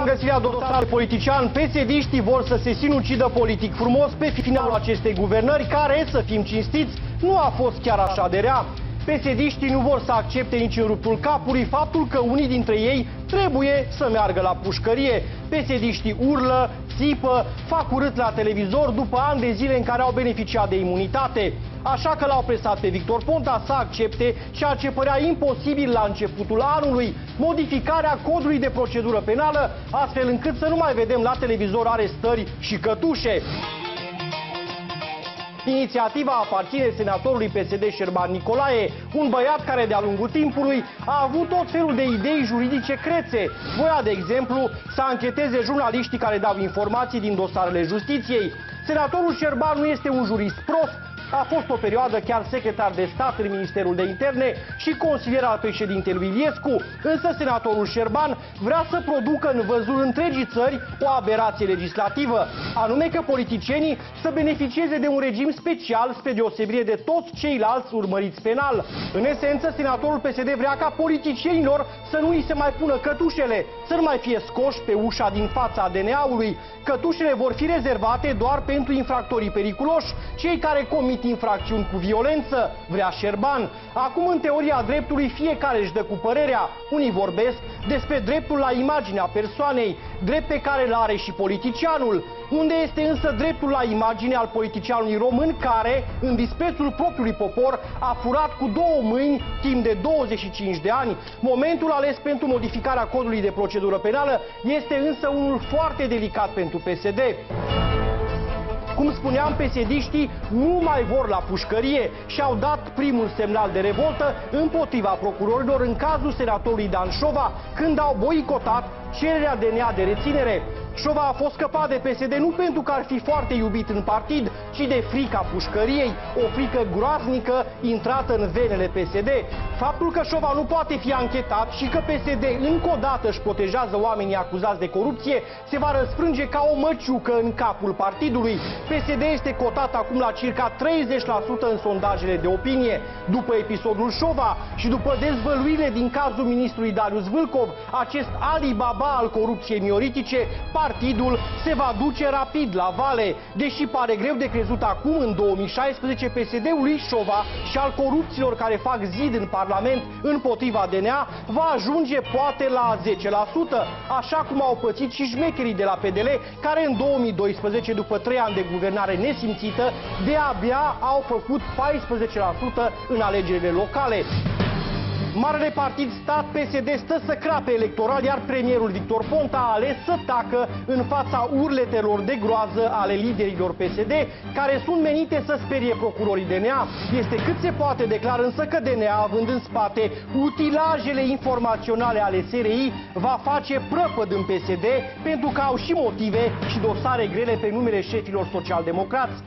găsirea dosarului politician, PSD-știi vor să se sinucidă politic frumos pe finalul acestei guvernări, care, să fim cinstiți, nu a fost chiar așa de rea. PSD-știi nu vor să accepte nici în ruptul capului faptul că unii dintre ei trebuie să meargă la pușcărie. PSD-știi urlă, țipă, fac urât la televizor după ani de zile în care au beneficiat de imunitate. Așa că l-au presat pe Victor Ponta să accepte ceea ce părea imposibil la începutul anului, modificarea codului de procedură penală, astfel încât să nu mai vedem la televizor arestări și cătușe. Inițiativa aparține senatorului PSD Șerban Nicolae, un băiat care de-a lungul timpului a avut tot felul de idei juridice crețe. Voia, de exemplu, să ancheteze jurnaliștii care dau informații din dosarele justiției. Senatorul Șerban nu este un jurist prost, a fost o perioadă chiar secretar de stat în Ministerul de Interne și consilier al președintelui Iliescu, însă senatorul Șerban vrea să producă în văzul întregii țări o aberație legislativă, anume că politicienii să beneficieze de un regim special spre deosebire de toți ceilalți urmăriți penal. În esență, senatorul PSD vrea ca politicienilor să nu îi se mai pună cătușele, să nu mai fie scoși pe ușa din fața DNA-ului. Cătușele vor fi rezervate doar pentru infractorii periculoși, cei care comit infracțiuni cu violență, vrea Șerban. Acum, în teoria dreptului, fiecare își dă cu părerea. Unii vorbesc despre dreptul la imaginea persoanei, drept pe care îl are și politicianul. Unde este însă dreptul la imagine al politicianului român care, în disprețul propriului popor, a furat cu două mâini timp de 25 de ani? Momentul ales pentru modificarea codului de procedură penală este însă unul foarte delicat pentru PSD. Cum spuneam, PSD-știi nu mai vor la pușcărie și au dat primul semnal de revoltă împotriva procurorilor în cazul senatorului Dan Șova, când au boicotat cererea DNA de reținere. Șova a fost scăpat de PSD nu pentru că ar fi foarte iubit în partid, ci de frica pușcăriei, o frică groaznică intrată în venele PSD. Faptul că Șova nu poate fi anchetat și că PSD încă o dată își protejează oamenii acuzați de corupție se va răsfrânge ca o măciucă în capul partidului. PSD este cotat acum la circa 30% în sondajele de opinie. După episodul Șova și după dezvăluirile din cazul ministrului Darius Vâlcov, acest Alibaba al corupției mioritice, partidul se va duce rapid la vale. Deși pare greu de crezut acum, în 2016, PSD-ului Șova și al corupților care fac zid în Parlament împotriva DNA va ajunge poate la 10%, așa cum au pățit și șmecherii de la PDL, care în 2012, după 3 ani de guvernare nesimțită, de-abia au făcut 14% în alegerile locale. Marele partid stat PSD stă să crape electoral, iar premierul Victor Ponta a ales să tacă în fața urletelor de groază ale liderilor PSD, care sunt menite să sperie procurorii DNA. Este cât se poate declar însă că DNA, având în spate utilajele informaționale ale SRI, va face prăpăd în PSD, pentru că au și motive și dosare grele pe numele șefilor social-democrați.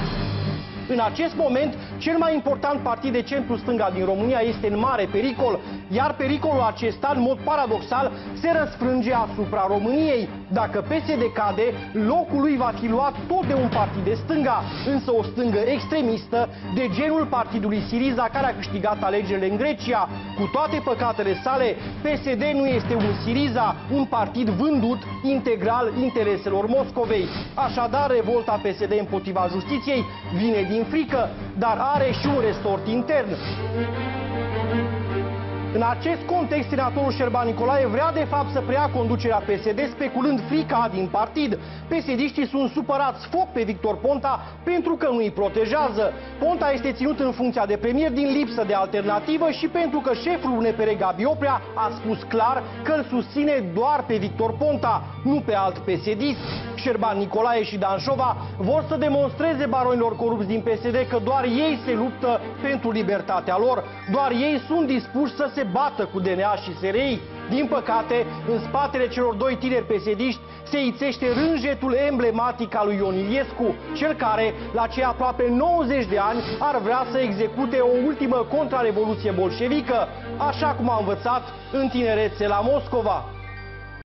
În acest moment, cel mai important partid de centru-stânga din România este în mare pericol, iar pericolul acesta, în mod paradoxal, se răsfrânge asupra României. Dacă PSD cade, locul lui va fi luat tot de un partid de stânga, însă o stângă extremistă, de genul partidului Syriza, care a câștigat alegerile în Grecia. Cu toate păcatele sale, PSD nu este un Syriza, un partid vândut integral intereselor Moscovei. Așadar, revolta PSD împotriva justiției vine din frică, dar are și un restort intern. În acest context, senatorul Șerban Nicolae vrea de fapt să preia conducerea PSD, speculând frica din partid. PSD-știi sunt supărați foc pe Victor Ponta pentru că nu îi protejează. Ponta este ținut în funcția de premier din lipsă de alternativă și pentru că șeful UNPR Gabi Oprea a spus clar că îl susține doar pe Victor Ponta, nu pe alt PSD-ist. Șerban Nicolae și Dan Șova vor să demonstreze baronilor corupți din PSD că doar ei se luptă pentru libertatea lor, doar ei sunt dispuși să se bată cu DNA și SRI. Din păcate, în spatele celor doi tineri PSD-ști se ițește rânjetul emblematic al lui Ion Iliescu, cel care, la cei aproape 90 de ani, ar vrea să execute o ultimă contrarevoluție bolșevică, așa cum a învățat în tinerețe la Moscova.